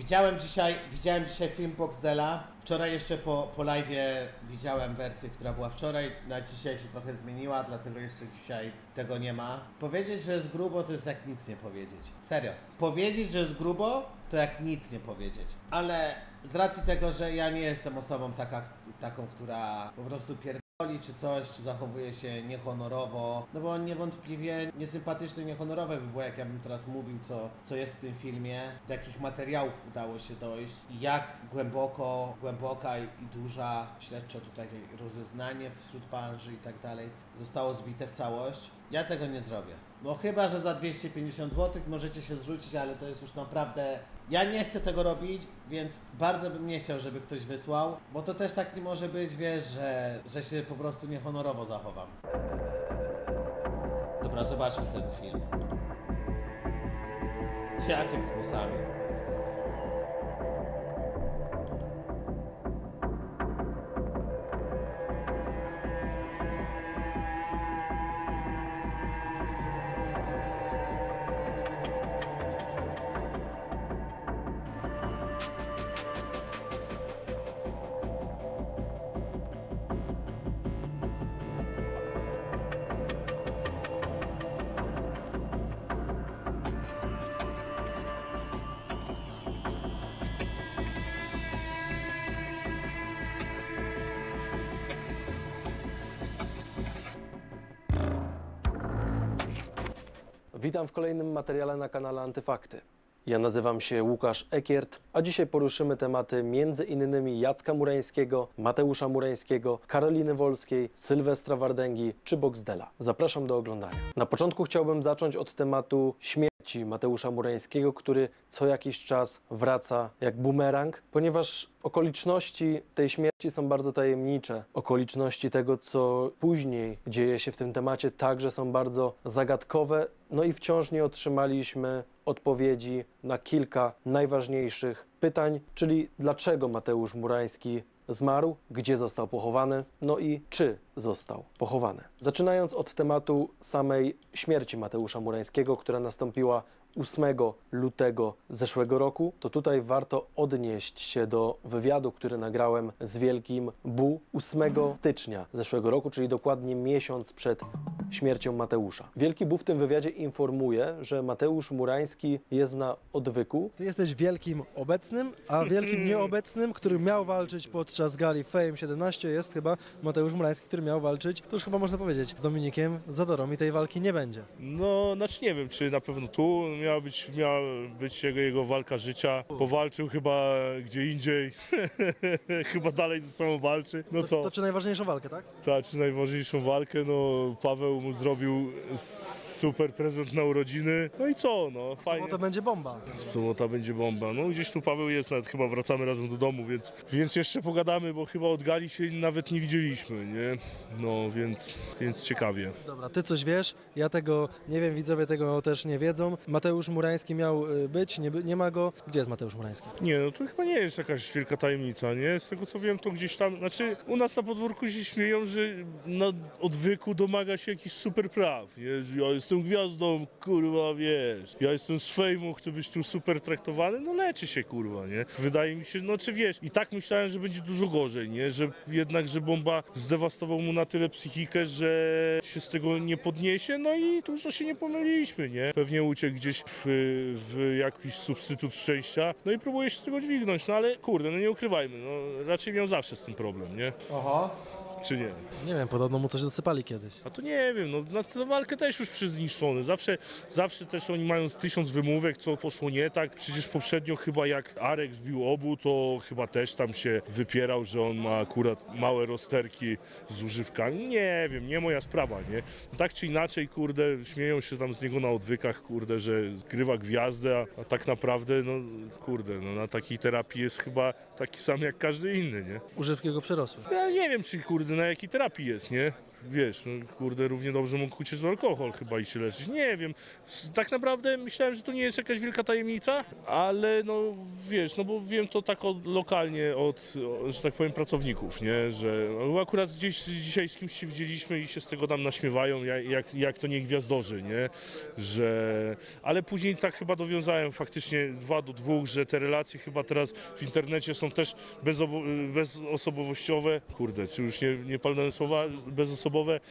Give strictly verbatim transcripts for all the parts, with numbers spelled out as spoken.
Widziałem dzisiaj, widziałem dzisiaj film Boxdela. Wczoraj jeszcze po, po live'ie widziałem wersję, która była wczoraj. Na dzisiaj się trochę zmieniła, dlatego jeszcze dzisiaj tego nie ma. Powiedzieć, że jest grubo, to jest jak nic nie powiedzieć. Serio. Powiedzieć, że jest grubo, to jak nic nie powiedzieć. Ale z racji tego, że ja nie jestem osobą taka, taką, która po prostu pierdoli czy coś, czy zachowuje się niehonorowo, no bo niewątpliwie niesympatyczne, niehonorowe by było, jak ja bym teraz mówił, co, co jest w tym filmie, do jakich materiałów udało się dojść i jak głęboko, głęboka i, i duża śledczo tutaj rozeznanie wśród branży i tak dalej zostało zbite w całość. Ja tego nie zrobię. No chyba, że za dwieście pięćdziesiąt złotych możecie się zrzucić, ale to jest już naprawdę... Ja nie chcę tego robić, więc bardzo bym nie chciał, żeby ktoś wysłał, bo to też tak nie może być, wiesz, że, że się po prostu niehonorowo zachowam. Dobra, zobaczmy ten film. Jacek z głosami. Witam w kolejnym materiale na kanale Antyfakty. Ja nazywam się Łukasz Ekiert, a dzisiaj poruszymy tematy między innymi Jacka Murańskiego, Mateusza Murańskiego, Karoliny Wolskiej, Sylwestra Wardęgi czy Boxdela. Zapraszam do oglądania. Na początku chciałbym zacząć od tematu śmierci Mateusza Murańskiego, który co jakiś czas wraca jak bumerang, ponieważ okoliczności tej śmierci są bardzo tajemnicze. Okoliczności tego, co później dzieje się w tym temacie, także są bardzo zagadkowe. No i wciąż nie otrzymaliśmy odpowiedzi na kilka najważniejszych pytań, czyli dlaczego Mateusz Murański zmarł, gdzie został pochowany, no i czy został pochowany. Zaczynając od tematu samej śmierci Mateusza Murańskiego, która nastąpiła ósmego lutego zeszłego roku, to tutaj warto odnieść się do wywiadu, który nagrałem z Wielkim Bu ósmego stycznia zeszłego roku, czyli dokładnie miesiąc przed śmiercią Mateusza. Wielki Bu w tym wywiadzie informuje, że Mateusz Murański jest na odwyku. Ty jesteś wielkim obecnym, a wielkim nieobecnym, który miał walczyć podczas gali Fame siedemnaście, jest chyba Mateusz Murański, który miał walczyć, to już chyba można powiedzieć, z Dominikiem Zadorą i tej walki nie będzie. No, znaczy nie wiem, czy na pewno tu miała być, miała być jego, jego walka życia. Powalczył chyba gdzie indziej, chyba dalej ze sobą walczy. No to, co? To czy najważniejszą walkę, tak? Tak, czy najważniejszą walkę, no Paweł mu zrobił super prezent na urodziny, no i co, no fajnie. Sobota będzie bomba. Sobota będzie bomba, no gdzieś tu Paweł jest, nawet chyba wracamy razem do domu, więc, więc jeszcze pogadamy, bo chyba od gali się nawet nie widzieliśmy, nie? No, więc, więc ciekawie. Dobra, ty coś wiesz, ja tego nie wiem, widzowie tego też nie wiedzą. Mateusz Murański miał być, nie, nie ma go. Gdzie jest Mateusz Murański? Nie, no to chyba nie jest jakaś wielka tajemnica, nie? Z tego co wiem, to gdzieś tam, znaczy u nas na podwórku się śmieją, że na odwyku domaga się jakichś super praw, nie? Że ja jestem gwiazdą, kurwa, wiesz, ja jestem z fejmu, chcę być tu super traktowany, no leczy się, kurwa, nie? Wydaje mi się, no czy wiesz, i tak myślałem, że będzie dużo gorzej, nie? Że jednak, że bomba zdewastował mu na tyle psychikę, że się z tego nie podniesie, no i dużo się nie pomyliliśmy, nie? Pewnie uciekł gdzieś w, w jakiś substytut szczęścia, no i próbuje się z tego dźwignąć, no ale kurde, no nie ukrywajmy, no raczej miał zawsze z tym problem, nie? Oho. Czy nie? Nie wiem, podobno mu coś dosypali kiedyś. A to nie wiem, no na tę walkę też już przyzniszczony. Zawsze, zawsze też oni mają tysiąc wymówek, co poszło nie tak. Przecież poprzednio chyba jak Arek zbił obu, to chyba też tam się wypierał, że on ma akurat małe rozterki z używkami. Nie wiem, nie moja sprawa, nie? No, tak czy inaczej, kurde, śmieją się tam z niego na odwykach, kurde, że grywa gwiazdę, a, a tak naprawdę, no kurde, no na takiej terapii jest chyba taki sam jak każdy inny, nie? Używki go przerosły. Ja nie wiem, czy kurde na jakiej terapii jest, nie? Wiesz, no, kurde, równie dobrze mógł uciec o alkohol chyba i się leczyć. Nie wiem, tak naprawdę myślałem, że to nie jest jakaś wielka tajemnica, ale no wiesz, no bo wiem to tak od, lokalnie od, że tak powiem, pracowników, nie? Że no, akurat gdzieś dzisiaj z kimś się widzieliśmy i się z tego tam naśmiewają, jak, jak, jak to nie gwiazdorzy, nie? Że, ale później tak chyba dowiązałem faktycznie dwa do dwóch, że te relacje chyba teraz w internecie są też bezobo, bezosobowościowe, kurde, czy już nie, nie palne słowa, bezosobowościowe,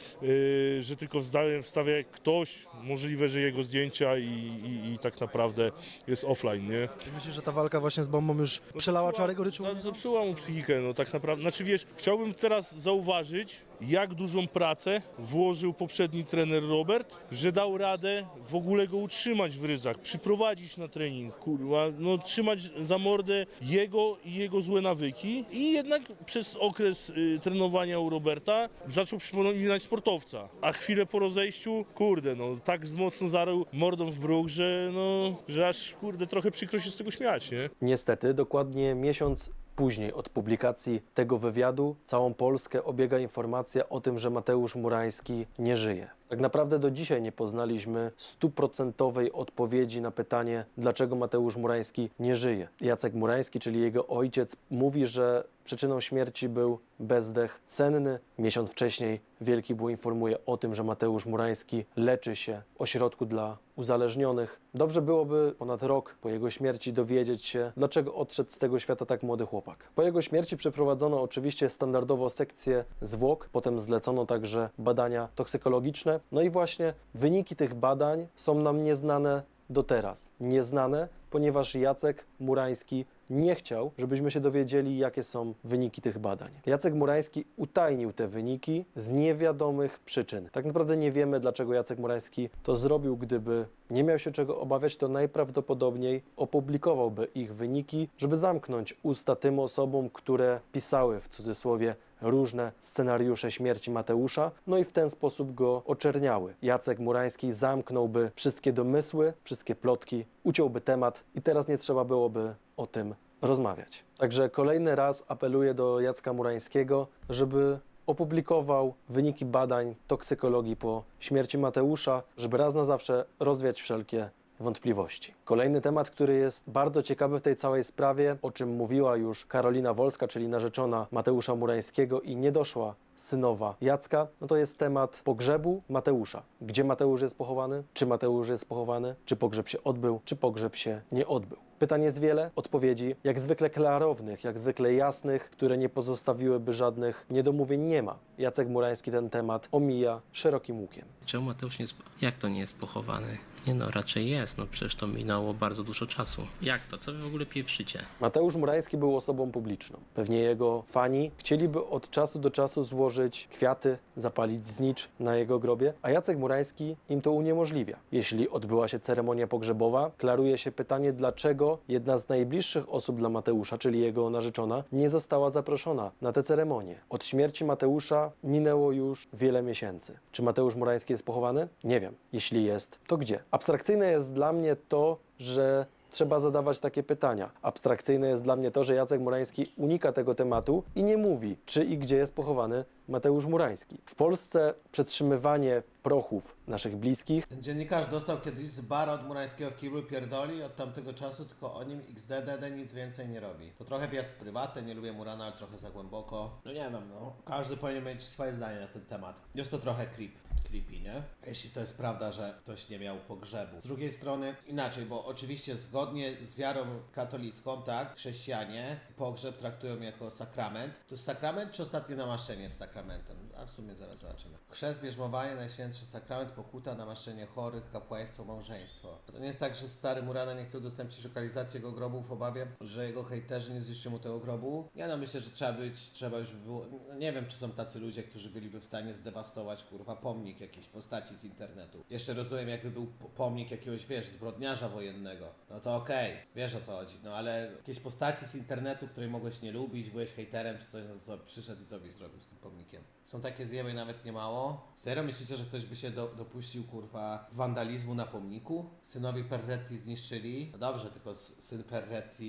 Yy, że tylko wstawia, wstawia ktoś, możliwe, że jego zdjęcia i, i, i tak naprawdę jest offline, nie? Myślisz, że ta walka właśnie z bombą już przelała czarę goryczą? Za- Zepsuła mu psychikę, no tak naprawdę. Znaczy wiesz, chciałbym teraz zauważyć, jak dużą pracę włożył poprzedni trener Robert, że dał radę w ogóle go utrzymać w ryzach, przyprowadzić na trening, kurwa, no trzymać za mordę jego i jego złe nawyki i jednak przez okres y, trenowania u Roberta zaczął przypominać sportowca, a chwilę po rozejściu, kurde, no tak mocno zarył mordą w bruk, że no, że aż kurde trochę przykro się z tego śmiać, nie? Niestety, dokładnie miesiąc później od publikacji tego wywiadu całą Polskę obiega informacja o tym, że Mateusz Murański nie żyje. Tak naprawdę do dzisiaj nie poznaliśmy stuprocentowej odpowiedzi na pytanie, dlaczego Mateusz Murański nie żyje. Jacek Murański, czyli jego ojciec, mówi, że przyczyną śmierci był bezdech senny. Miesiąc wcześniej Wielki Bół informuje o tym, że Mateusz Murański leczy się w ośrodku dla uzależnionych. Dobrze byłoby ponad rok po jego śmierci dowiedzieć się, dlaczego odszedł z tego świata tak młody chłopak. Po jego śmierci przeprowadzono oczywiście standardowo sekcję zwłok, potem zlecono także badania toksykologiczne. No i właśnie wyniki tych badań są nam nieznane do teraz. Nieznane, ponieważ Jacek Murański nie chciał, żebyśmy się dowiedzieli, jakie są wyniki tych badań. Jacek Murański utajnił te wyniki z niewiadomych przyczyn. Tak naprawdę nie wiemy, dlaczego Jacek Murański to zrobił. Gdyby nie miał się czego obawiać, to najprawdopodobniej opublikowałby ich wyniki, żeby zamknąć usta tym osobom, które pisały w cudzysłowie różne scenariusze śmierci Mateusza, no i w ten sposób go oczerniały. Jacek Murański zamknąłby wszystkie domysły, wszystkie plotki, uciąłby temat i teraz nie trzeba byłoby o tym rozmawiać. Także kolejny raz apeluję do Jacka Murańskiego, żeby opublikował wyniki badań toksykologii po śmierci Mateusza, żeby raz na zawsze rozwiać wszelkie wątpliwości. Kolejny temat, który jest bardzo ciekawy w tej całej sprawie, o czym mówiła już Karolina Wolska, czyli narzeczona Mateusza Murańskiego i niedoszła synowa Jacka, no to jest temat pogrzebu Mateusza. Gdzie Mateusz jest pochowany? Czy Mateusz jest pochowany? Czy pogrzeb się odbył? Czy pogrzeb się nie odbył? Pytań jest wiele, odpowiedzi jak zwykle klarownych, jak zwykle jasnych, które nie pozostawiłyby żadnych niedomówień, nie ma. Jacek Murański ten temat omija szerokim łukiem. Czemu Mateusz nie jest... Jak to nie jest pochowany? Nie no, raczej jest, no przecież to minęło bardzo dużo czasu. Jak to? Co wy w ogóle pieprzycie? Mateusz Murański był osobą publiczną. Pewnie jego fani chcieliby od czasu do czasu złożyć kwiaty, zapalić znicz na jego grobie, a Jacek Murański im to uniemożliwia. Jeśli odbyła się ceremonia pogrzebowa, klaruje się pytanie, dlaczego jedna z najbliższych osób dla Mateusza, czyli jego narzeczona, nie została zaproszona na tę ceremonię. Od śmierci Mateusza minęło już wiele miesięcy. Czy Mateusz Murański jest pochowany? Nie wiem. Jeśli jest, to gdzie? Abstrakcyjne jest dla mnie to, że trzeba zadawać takie pytania. Abstrakcyjne jest dla mnie to, że Jacek Murański unika tego tematu i nie mówi, czy i gdzie jest pochowany Mateusz Murański. W Polsce przetrzymywanie prochów naszych bliskich. Ten dziennikarz dostał kiedyś z bara od Murańskiego w kiblu pierdoli, od tamtego czasu tylko o nim X D D D nic więcej nie robi. To trochę piast prywatny, nie lubię Murana, ale trochę za głęboko. No nie wiem, no. Każdy powinien mieć swoje zdanie na ten temat. Jest to trochę creep. Creepy, nie? Jeśli to jest prawda, że ktoś nie miał pogrzebu. Z drugiej strony inaczej, bo oczywiście zgodnie z wiarą katolicką, tak, chrześcijanie pogrzeb traktują jako sakrament. To jest sakrament czy ostatnie namaszczenie z sakramentem? A w sumie zaraz zobaczymy. Chrzest, bierzmowanie, najświętszy sakrament, pokuta, namaszczenie chorych, kapłaństwo, małżeństwo. To nie jest tak, że stary Murana nie chce udostępnić lokalizację jego grobu w obawie, że jego hejterzy nie zniszczą mu tego grobu. Ja no myślę, że trzeba być, trzeba już było, nie wiem czy są tacy ludzie, którzy byliby w stanie zdewastować kurwa pomnik jakiejś postaci z internetu. Jeszcze rozumiem, jakby był pomnik jakiegoś, wiesz, zbrodniarza wojennego. No to okej, okay, wiesz o co chodzi, no ale jakieś postaci z internetu, której mogłeś nie lubić, byłeś hejterem czy coś, no co przyszedł i co byś zrobił z tym pomnikiem. Są takie zjeby nawet nie mało. Serio myślicie, że ktoś by się do, dopuścił kurwa wandalizmu na pomniku? Synowi Perretti zniszczyli. No dobrze, tylko syn Perretti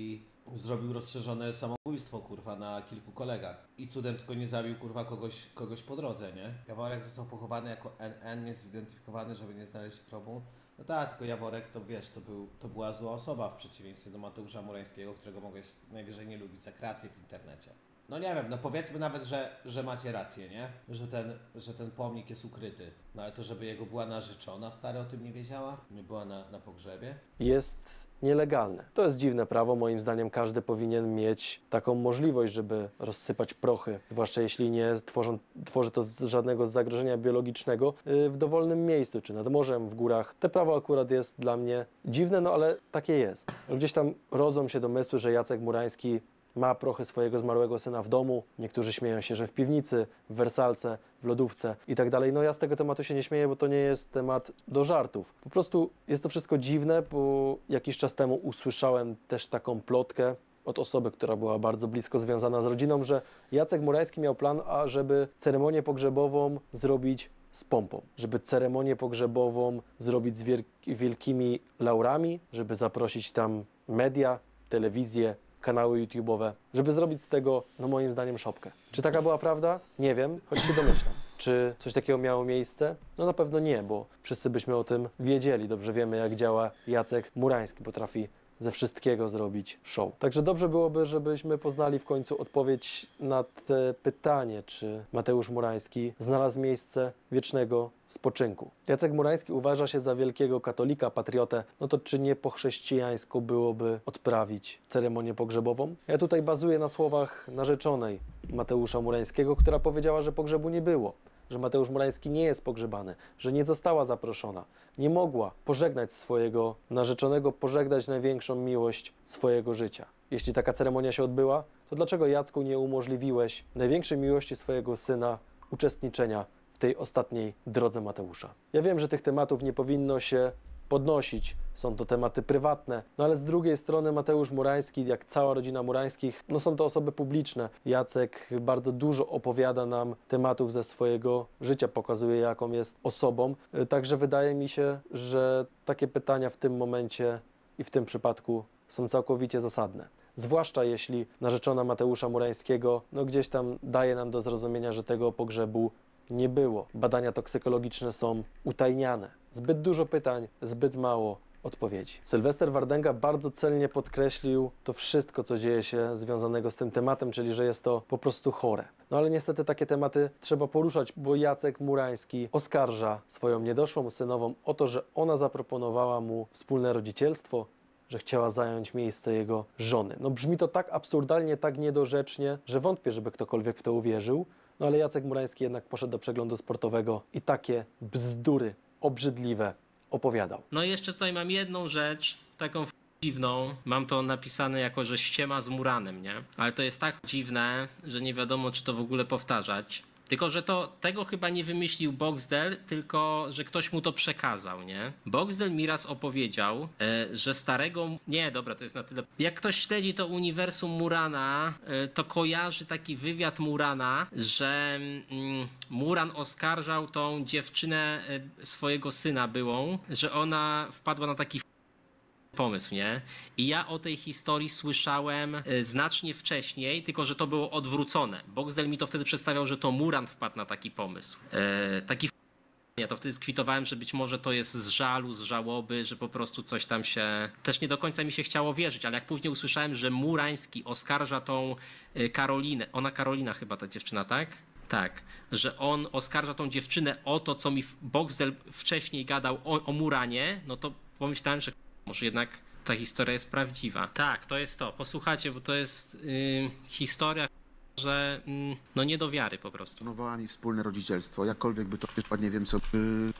zrobił rozszerzone samobójstwo, kurwa, na kilku kolegach. I cudem tylko nie zabił, kurwa, kogoś, kogoś po drodze, nie? Jaworek został pochowany jako N N, niezidentyfikowany, żeby nie znaleźć grobu. No tak, tylko Jaworek to, wiesz, to, był, to była zła osoba w przeciwieństwie do Mateusza Murańskiego, którego mogłeś najwyżej nie lubić za kreację w internecie. No nie wiem, no powiedzmy nawet, że, że macie rację, nie? Że ten, że ten pomnik jest ukryty. No ale to, żeby jego była narzeczona, stary o tym nie wiedziała? Nie była na, na pogrzebie? Jest nielegalne. To jest dziwne prawo. Moim zdaniem każdy powinien mieć taką możliwość, żeby rozsypać prochy, zwłaszcza jeśli nie tworzą, tworzy to z żadnego zagrożenia biologicznego, yy, w dowolnym miejscu, czy nad morzem, w górach. Te prawo akurat jest dla mnie dziwne, no ale takie jest. Gdzieś tam rodzą się domysły, że Jacek Murański ma prochy swojego zmarłego syna w domu. Niektórzy śmieją się, że w piwnicy, w wersalce, w lodówce i tak dalej. No ja z tego tematu się nie śmieję, bo to nie jest temat do żartów. Po prostu jest to wszystko dziwne, bo jakiś czas temu usłyszałem też taką plotkę od osoby, która była bardzo blisko związana z rodziną, że Jacek Murański miał plan, ażeby ceremonię pogrzebową zrobić z pompą, żeby ceremonię pogrzebową zrobić z wielkimi laurami, żeby zaprosić tam media, telewizję, kanały YouTube'owe, żeby zrobić z tego, no moim zdaniem, szopkę. Czy taka była prawda? Nie wiem, choć się domyślam. Czy coś takiego miało miejsce? No na pewno nie, bo wszyscy byśmy o tym wiedzieli. Dobrze wiemy, jak działa Jacek Murański. Potrafi ze wszystkiego zrobić show. Także dobrze byłoby, żebyśmy poznali w końcu odpowiedź na te pytanie, czy Mateusz Murański znalazł miejsce wiecznego spoczynku. Jacek Murański uważa się za wielkiego katolika, patriotę, no to czy nie po chrześcijańsku byłoby odprawić ceremonię pogrzebową? Ja tutaj bazuję na słowach narzeczonej Mateusza Murańskiego, która powiedziała, że pogrzebu nie było, że Mateusz Murański nie jest pogrzebany, że nie została zaproszona, nie mogła pożegnać swojego narzeczonego, pożegnać największą miłość swojego życia. Jeśli taka ceremonia się odbyła, to dlaczego, Jacku, nie umożliwiłeś największej miłości swojego syna uczestniczenia w tej ostatniej drodze Mateusza? Ja wiem, że tych tematów nie powinno się podnosić, są to tematy prywatne, no ale z drugiej strony Mateusz Murański, jak cała rodzina Murańskich, no są to osoby publiczne. Jacek bardzo dużo opowiada nam tematów ze swojego życia, pokazuje, jaką jest osobą, także wydaje mi się, że takie pytania w tym momencie i w tym przypadku są całkowicie zasadne. Zwłaszcza jeśli narzeczona Mateusza Murańskiego no gdzieś tam daje nam do zrozumienia, że tego pogrzebu nie było. Badania toksykologiczne są utajniane. Zbyt dużo pytań, zbyt mało odpowiedzi. Sylwester Wardęga bardzo celnie podkreślił to wszystko, co dzieje się związanego z tym tematem, czyli że jest to po prostu chore. No ale niestety takie tematy trzeba poruszać, bo Jacek Murański oskarża swoją niedoszłą synową o to, że ona zaproponowała mu wspólne rodzicielstwo, że chciała zająć miejsce jego żony. No brzmi to tak absurdalnie, tak niedorzecznie, że wątpię, żeby ktokolwiek w to uwierzył. No ale Jacek Murański jednak poszedł do przeglądu sportowego i takie bzdury obrzydliwe opowiadał. No i jeszcze tutaj mam jedną rzecz, taką dziwną. Mam to napisane jako, że ściema z Muranem, nie? Ale to jest tak dziwne, że nie wiadomo, czy to w ogóle powtarzać. Tylko, że to tego chyba nie wymyślił Boxdel, tylko, że ktoś mu to przekazał, nie? Boxdel mi raz opowiedział, e, że starego... Nie, dobra, to jest na tyle... Jak ktoś śledzi to uniwersum Murana, e, to kojarzy taki wywiad Murana, że mm, Muran oskarżał tą dziewczynę e, swojego syna byłą, że ona wpadła na taki pomysł, nie? I ja o tej historii słyszałem e, znacznie wcześniej, tylko że to było odwrócone. Boxdel mi to wtedy przedstawiał, że to Muran wpadł na taki pomysł. E, taki ja to wtedy skwitowałem, że być może to jest z żalu, z żałoby, że po prostu coś tam się... Też nie do końca mi się chciało wierzyć, ale jak później usłyszałem, że Murański oskarża tą e, Karolinę, ona Karolina chyba ta dziewczyna, tak? Tak, że on oskarża tą dziewczynę o to, co mi Boxdel wcześniej gadał o, o Muranie, no to pomyślałem, że może jednak ta historia jest prawdziwa. Tak, to jest to. Posłuchajcie, bo to jest yy, historia, że yy, no nie do wiary po prostu. Proponowała mi wspólne rodzicielstwo, jakkolwiek by to nie wiem co,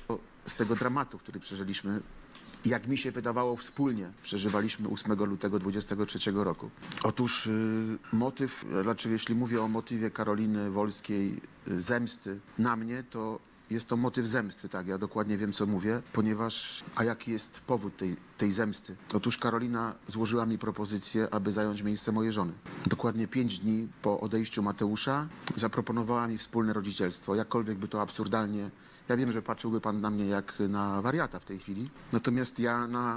z tego dramatu, który przeżyliśmy, jak mi się wydawało wspólnie, przeżywaliśmy ósmego lutego dwudziestego trzeciego roku. Otóż yy, motyw, znaczy jeśli mówię o motywie Karoliny Wolskiej, yy, zemsty na mnie, to jest to motyw zemsty, tak, ja dokładnie wiem, co mówię, ponieważ, a jaki jest powód tej, tej zemsty? Otóż Karolina złożyła mi propozycję, aby zająć miejsce mojej żony. Dokładnie pięć dni po odejściu Mateusza zaproponowała mi wspólne rodzicielstwo, jakkolwiek by to absurdalnie, ja wiem, że patrzyłby pan na mnie jak na wariata w tej chwili, natomiast ja na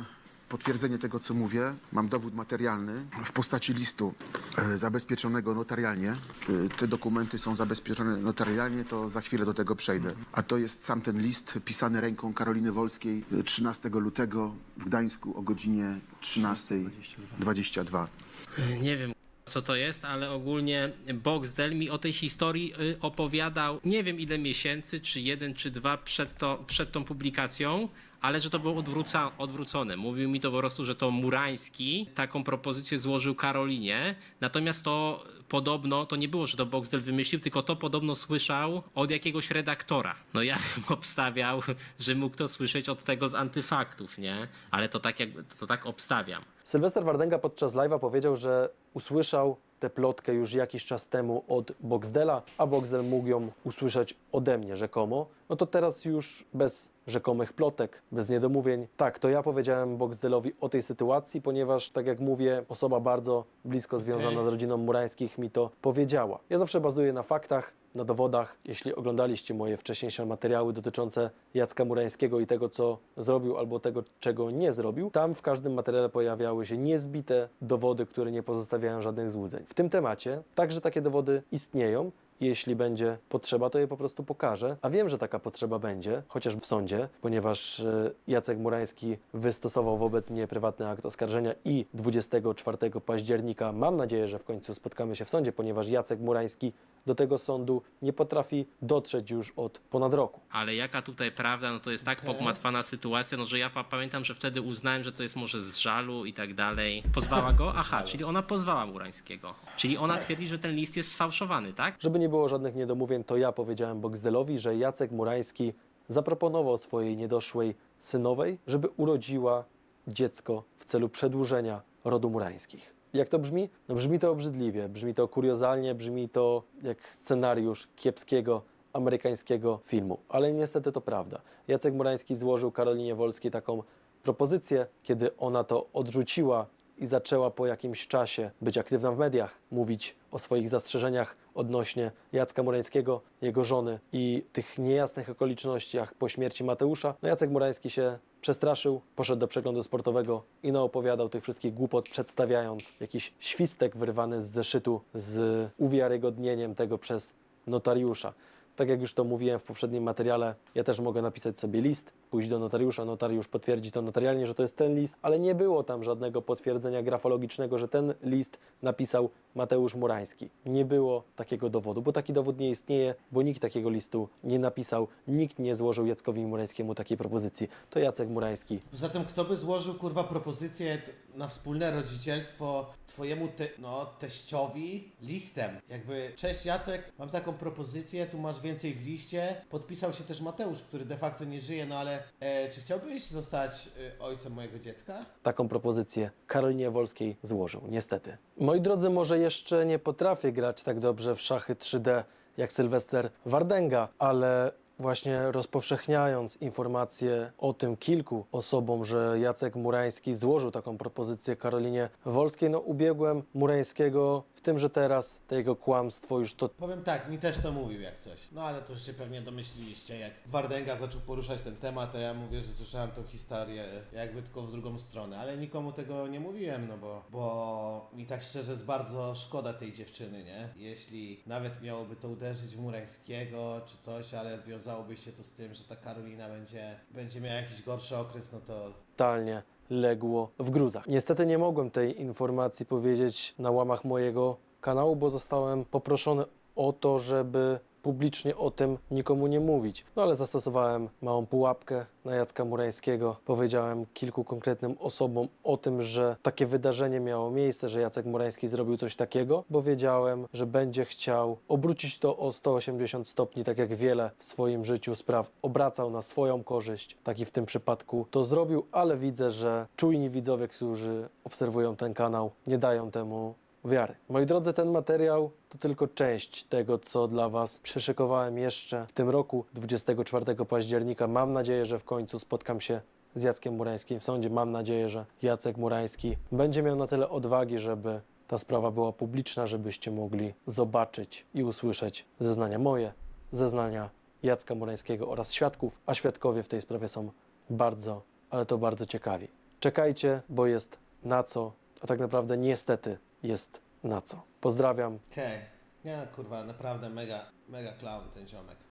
potwierdzenie tego, co mówię. Mam dowód materialny w postaci listu e, zabezpieczonego notarialnie. E, te dokumenty są zabezpieczone notarialnie, to za chwilę do tego przejdę. A to jest sam ten list pisany ręką Karoliny Wolskiej e, trzynastego lutego w Gdańsku o godzinie trzynasta dwadzieścia dwa. Nie wiem, co to jest, ale ogólnie Boxdel mi o tej historii y, opowiadał nie wiem ile miesięcy, czy jeden, czy dwa przed, to, przed tą publikacją, ale że to było odwróca, odwrócone. Mówił mi to po prostu, że to Murański taką propozycję złożył Karolinie, natomiast to podobno, to nie było, że to Boxdel wymyślił, tylko to podobno słyszał od jakiegoś redaktora. No ja bym obstawiał, że mógł to słyszeć od tego z antyfaktów, nie? Ale to tak, jakby, to tak obstawiam. Sylwester Wardęga podczas live'a powiedział, że usłyszał tę plotkę już jakiś czas temu od Boxdela, a Boxdel mógł ją usłyszeć ode mnie rzekomo. No to teraz już bez rzekomych plotek, bez niedomówień. Tak, to ja powiedziałem Boxdelowi o tej sytuacji, ponieważ, tak jak mówię, osoba bardzo blisko związana Okay. z rodziną Murańskich mi to powiedziała. Ja zawsze bazuję na faktach, na dowodach. Jeśli oglądaliście moje wcześniejsze materiały dotyczące Jacka Murańskiego i tego, co zrobił albo tego, czego nie zrobił, tam w każdym materiale pojawiały się niezbite dowody, które nie pozostawiają żadnych złudzeń. W tym temacie także takie dowody istnieją. Jeśli będzie potrzeba, to je po prostu pokażę. A wiem, że taka potrzeba będzie, chociaż w sądzie, ponieważ e, Jacek Murański wystosował wobec mnie prywatny akt oskarżenia i dwudziestego czwartego października mam nadzieję, że w końcu spotkamy się w sądzie, ponieważ Jacek Murański do tego sądu nie potrafi dotrzeć już od ponad roku. Ale jaka tutaj prawda, no to jest tak Okay. pogmatwana sytuacja, no że ja pa- pamiętam, że wtedy uznałem, że to jest może z żalu i tak dalej. Pozwała go? Aha, czyli ona pozwała Murańskiego. Czyli ona twierdzi, że ten list jest sfałszowany, tak? Żeby nie było żadnych niedomówień, to ja powiedziałem Boxdelowi, że Jacek Murański zaproponował swojej niedoszłej synowej, żeby urodziła dziecko w celu przedłużenia rodu Murańskich. Jak to brzmi? No brzmi to obrzydliwie, brzmi to kuriozalnie, brzmi to jak scenariusz kiepskiego amerykańskiego filmu. Ale niestety to prawda. Jacek Murański złożył Karolinie Wolskiej taką propozycję, kiedy ona to odrzuciła i zaczęła po jakimś czasie być aktywna w mediach, mówić o swoich zastrzeżeniach odnośnie Jacka Murańskiego, jego żony i tych niejasnych okolicznościach po śmierci Mateusza. No Jacek Murański się przestraszył, poszedł do przeglądu sportowego i naopowiadał tych wszystkich głupot, przedstawiając jakiś świstek wyrwany z zeszytu z uwiarygodnieniem tego przez notariusza. Tak jak już to mówiłem w poprzednim materiale, ja też mogę napisać sobie list, pójść do notariusza, notariusz potwierdzi to notarialnie, że to jest ten list, ale nie było tam żadnego potwierdzenia grafologicznego, że ten list napisał Mateusz Murański. Nie było takiego dowodu, bo taki dowód nie istnieje, bo nikt takiego listu nie napisał, nikt nie złożył Jackowi Murańskiemu takiej propozycji. To Jacek Murański. Poza tym, kto by złożył, kurwa, propozycję t- na wspólne rodzicielstwo twojemu te, no, teściowi listem? Jakby, cześć Jacek, mam taką propozycję, tu masz więcej w liście. Podpisał się też Mateusz, który de facto nie żyje, no ale e, czy chciałbyś zostać e, ojcem mojego dziecka? Taką propozycję Karolinie Wolskiej złożył, niestety. Moi drodzy, może jeszcze nie potrafię grać tak dobrze w szachy trzy D jak Sylwester Wardęga, ale właśnie rozpowszechniając informacje o tym kilku osobom, że Jacek Murański złożył taką propozycję Karolinie Wolskiej, no ubiegłem Murańskiego w tym, że teraz to jego kłamstwo już to Powiem tak, mi też to mówił jak coś. No ale to już się pewnie domyśliliście, jak Wardęga zaczął poruszać ten temat, to ja mówię, że słyszałem tą historię jakby tylko w drugą stronę, ale nikomu tego nie mówiłem, no bo, bo mi tak szczerze jest bardzo szkoda tej dziewczyny, nie? Jeśli nawet miałoby to uderzyć w Murańskiego czy coś, ale wiązałoby się to z tym, że ta Karolina będzie, będzie miała jakiś gorszy okres, no to totalnie legło w gruzach. Niestety nie mogłem tej informacji powiedzieć na łamach mojego kanału, bo zostałem poproszony o to, żeby publicznie o tym nikomu nie mówić. No ale zastosowałem małą pułapkę na Jacka Murańskiego. Powiedziałem kilku konkretnym osobom o tym, że takie wydarzenie miało miejsce, że Jacek Murański zrobił coś takiego, bo wiedziałem, że będzie chciał obrócić to o sto osiemdziesiąt stopni, tak jak wiele w swoim życiu spraw obracał na swoją korzyść. Tak i w tym przypadku to zrobił, ale widzę, że czujni widzowie, którzy obserwują ten kanał, nie dają temu wiary. Moi drodzy, ten materiał to tylko część tego, co dla Was przyszykowałem jeszcze w tym roku, dwudziestego czwartego października. Mam nadzieję, że w końcu spotkam się z Jackiem Murańskim w sądzie. Mam nadzieję, że Jacek Murański będzie miał na tyle odwagi, żeby ta sprawa była publiczna, żebyście mogli zobaczyć i usłyszeć zeznania moje, zeznania Jacka Murańskiego oraz świadków, a świadkowie w tej sprawie są bardzo, ale to bardzo ciekawi. Czekajcie, bo jest na co, a tak naprawdę niestety jest na co. Pozdrawiam. Okej. Nie, kurwa, naprawdę mega, mega clown ten ziomek.